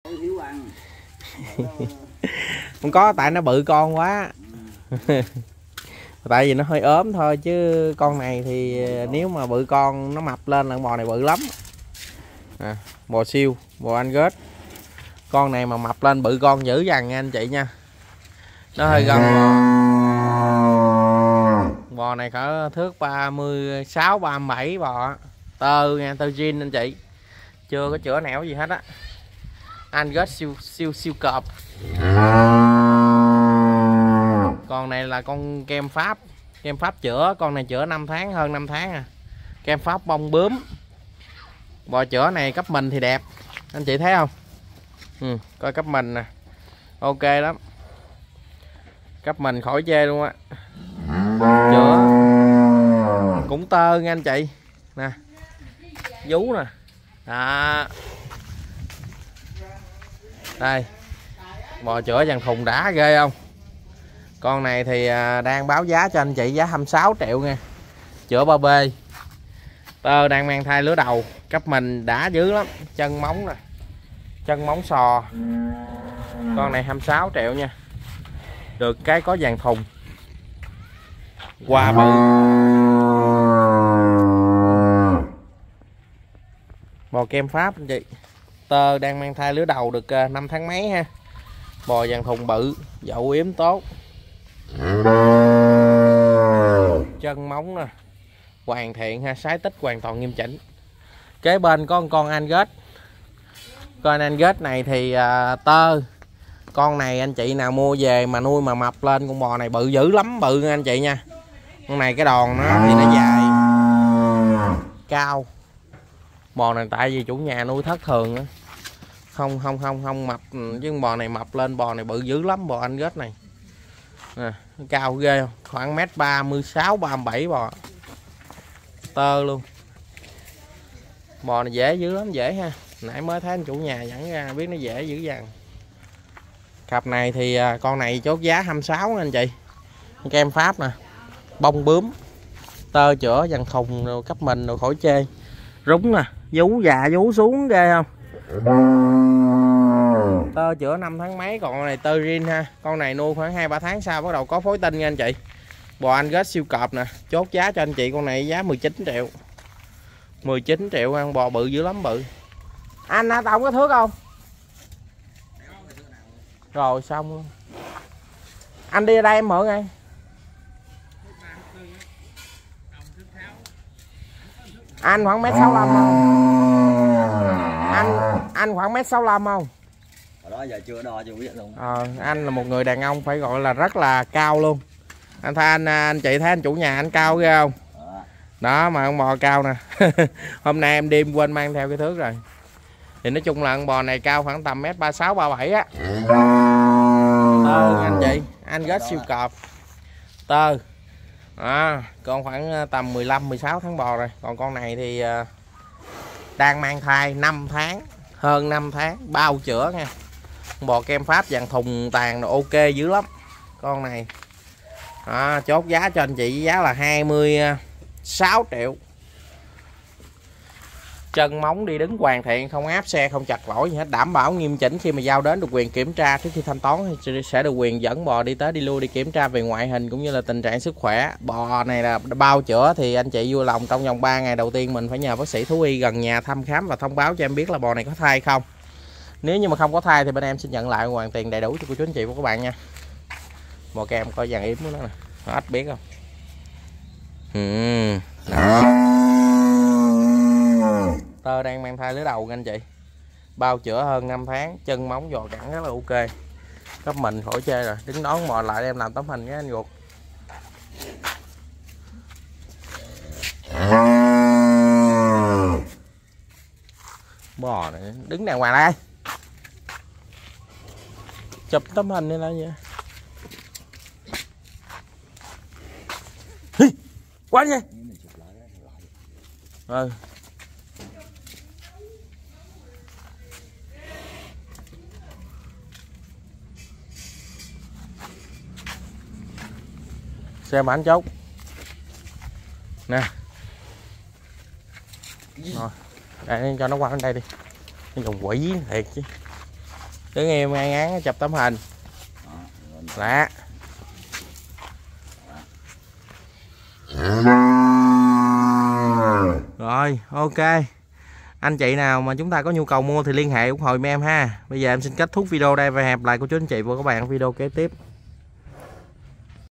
Không có, tại nó bự con quá. Tại vì nó hơi ốm thôi, chứ con này thì nếu mà bự con nó mập lên là con bò này bự lắm. Bò siêu, bò Angus. Con này mà mập lên bự con dữ dằn nha anh chị nha. Nó hơi gần bò này cỡ thước 36 37 bò. Tơ nha, tơ jean anh chị. Chưa có chữa nẻo gì hết á. Angus siêu cọp. Con này là con kem Pháp. Kem Pháp chữa, con này chữa 5 tháng, hơn 5 tháng à. Kem Pháp bông bướm. Bò chữa này cấp mình thì đẹp. Anh chị thấy không? Coi cấp mình nè. Ok lắm. Cấp mình khỏi chê luôn á. Chữa cũng tơ nha anh chị. Nè. Vú nè. Đó. Đây. Bò chữa dàn thùng đã ghê không? Con này thì đang báo giá cho anh chị giá 26 triệu nha. Chữa 3B. Tơ đang mang thai lứa đầu. Cấp mình đã dữ lắm. Chân móng nè. Chân móng sò. Con này 26 triệu nha. Được cái có dàn thùng. Qua bự. Bò kem Pháp anh chị. Tơ đang mang thai lứa đầu được 5 tháng mấy ha. Bò dàn thùng bự, dậu yếm tốt. Chân móng nè. Hoàn thiện ha, sái tích hoàn toàn nghiêm chỉnh. Kế bên có con Angus. Con Angus này thì tơ. Con này anh chị nào mua về mà nuôi mà mập lên, con bò này bự dữ lắm, bự nha anh chị nha. Con này cái đòn nó thì nó dài, cao. Bò này tại vì chủ nhà nuôi thất thường á. Không mập, chứ con bò này mập lên, bò này bự dữ lắm, bò Angus này. Nè, cao ghê không? Khoảng mét 36 37 bò. Tơ luôn. Bò này dễ dữ lắm, dễ ha. Nãy mới thấy anh chủ nhà dẫn ra biết nó dễ dữ dằn. Cặp này thì con này chốt giá 26 anh chị. Kem Pháp nè. Bông bướm. Tơ chữa dàn thùng rồi cấp mình rồi khỏi chê. Rúng nè, vú già vú xuống ghê không? Tơ chữa 5 tháng mấy, còn con này tơ rin ha. Con này nuôi khoảng 2-3 tháng sau bắt đầu có phối tinh nha anh chị. Bò Angus siêu cọp nè. Chốt giá cho anh chị con này giá 19 triệu. 19 triệu ăn bò bự dữ lắm, bự. Anh hả, tao không có thước không? Rồi xong luôn. Anh đi ra đây em mượn ngay. Anh khoảng mét 65 không? Anh khoảng mét 65 không? Ở đó giờ chưa đo chưa biết luôn. Anh là một người đàn ông phải gọi là rất là cao luôn. Anh thấy anh chị thấy anh chủ nhà anh cao ghê không? Đó mà con bò cao nè. Hôm nay em đêm quên mang theo cái thước rồi. Thì nói chung là con bò này cao khoảng tầm mét 36 37 á. Tơ anh chị, Angus siêu cọp. Tơ. Còn khoảng tầm 15 16 tháng bò rồi. Còn con này thì đang mang thai 5 tháng, hơn 5 tháng, bao chữa nha. Bò kem Pháp dàn thùng tàn rồi, ok dữ lắm. Con này chốt giá cho anh chị giá là 26 triệu. Chân móng đi đứng hoàn thiện, không áp xe, không chặt lỗi gì hết, đảm bảo nghiêm chỉnh. Khi mà giao đến được quyền kiểm tra trước khi thanh toán thì sẽ được quyền dẫn bò đi tới đi lui, đi kiểm tra về ngoại hình cũng như là tình trạng sức khỏe. Bò này là bao chữa thì anh chị vui lòng trong vòng 3 ngày đầu tiên mình phải nhờ bác sĩ thú y gần nhà thăm khám và thông báo cho em biết là bò này có thai không. Nếu như mà không có thai thì bên em sẽ nhận lại hoàn tiền đầy đủ cho cô chú anh chị và các bạn nha. Bò kem coi dàn yếm của nó nè, ếch biết không? Tơ đang mang thai lứa đầu nha anh chị. Bao chữa hơn 5 tháng, chân móng giò cẳng rất là ok. Cấp mình khỏi chê rồi, đứng đón bò lại em làm tấm hình với anh ruột. Bò này đứng đàng hoàng đây. Chụp tấm hình này là gì? Quá nha. Xem ảnh chốt nè. Rồi đây cho nó qua bên đây đi, cái dòng quỷ thiệt chứ. đứng im ngay ngắn chụp tấm hình. Đó, Đó. Rồi ok, anh chị nào mà chúng ta có nhu cầu mua thì liên hệ ủng hộ em ha. Bây giờ em xin kết thúc video đây và hẹn gặp lại cô chú anh chị và các bạn ở video kế tiếp.